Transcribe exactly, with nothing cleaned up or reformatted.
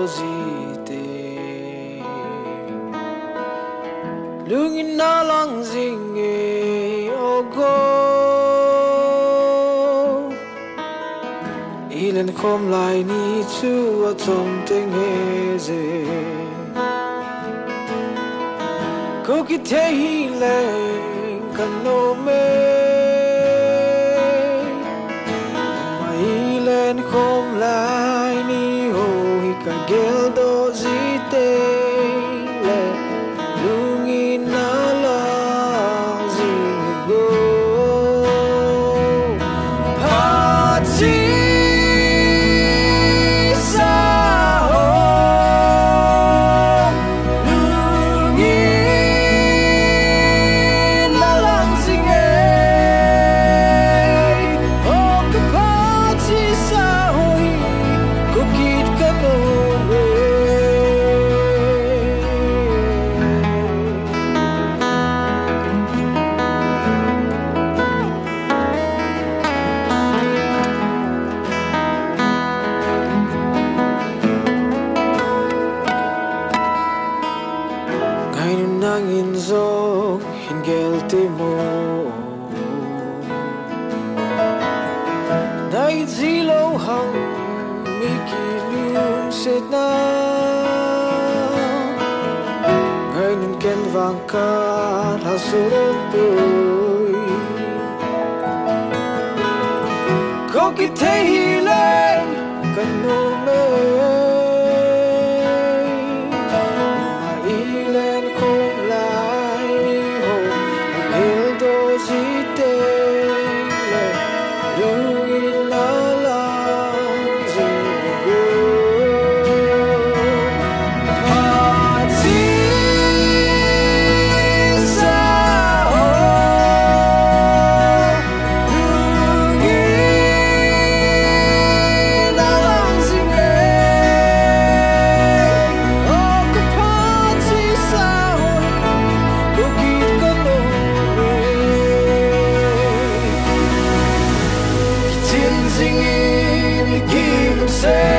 zite lungin na lang zinge ogo ilen kom lai ni chu atom tenge ze ko ki te hi le kan no me ma ilen kom lai ni ho hi ka gel do zite le lungin na lang zinge go party Vangkat hasurut boy kau kita hilang kanu me ma ilen kom lai ni ho agil do zite le lungin la la zigo say